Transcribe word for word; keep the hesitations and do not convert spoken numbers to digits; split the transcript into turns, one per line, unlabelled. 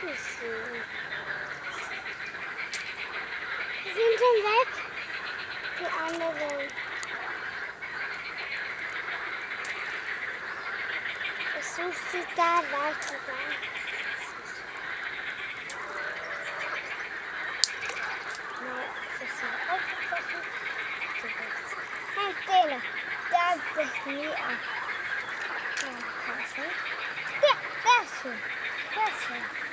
nicht sehen. Die sind schon weg. Die anderen. Versuch sie da weiter rein. Hey, Dela, da bist du nie auf. Ja, das ist schön. Ja, das ist schön. Das ist schön.